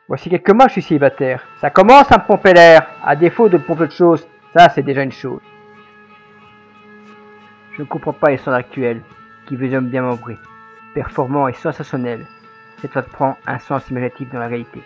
Voici quelques mois, je suis célibataire. Ça commence à me pomper l'air. À défaut de pomper autre chose, ça c'est déjà une chose. Je ne comprends pas les standards actuels qui veulent bien m'embrouiller. Performant et sensationnel, cette phrase prend un sens imaginatif dans la réalité.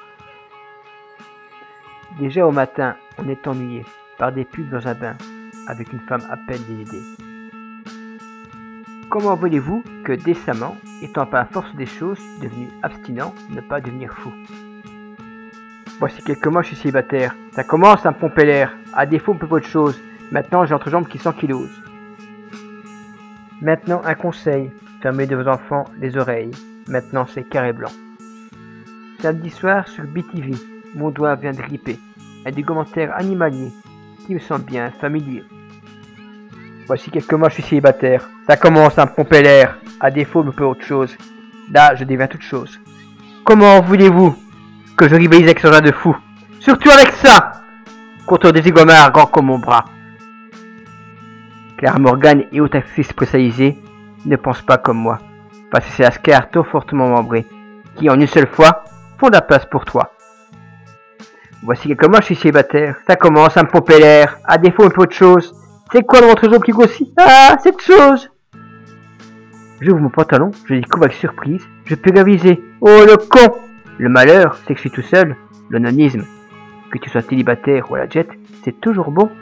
Déjà au matin, on est ennuyé par des pubs dans un bain, avec une femme à peine dénudée. Comment voulez-vous que décemment, étant par la force des choses devenu abstinent, ne pas devenir fou? Voici quelques mois, je suis célibataire. Ça commence à me pomper l'air. À défaut, on peut pas autre chose. Maintenant, j'ai l'entrejambe qui s'ankylose. Maintenant, un conseil. Fermez de vos enfants les oreilles. Maintenant, c'est carré blanc. Samedi soir, sur BTV, mon doigt vient de gripper. Un documentaire animalier qui me semble bien familier. Voici quelques mois, je suis célibataire. Ça commence à me pomper l'air. À défaut, on peut autre chose. Là, je deviens toute chose. Comment voulez-vous que je rivalise avec ce genre de fou? Surtout avec ça! Contre des égomars grands comme mon bras. Claire Morgan et autres actrices spécialisées ne pensent pas comme moi. Parce que c'est la scar trop fortement membrée, qui en une seule fois font de la place pour toi. Voici quelques mois, je suis célibataire. Ça commence à me pomper l'air. À défaut, un peu autre chose. C'est quoi dans votre jambe qui grossit? Ah, cette chose! J'ouvre mon pantalon, je découvre avec surprise. Je peux réviser. Oh, le con! Le malheur, c'est que je suis tout seul. L'onanisme. Que tu sois célibataire ou à la jet, c'est toujours bon.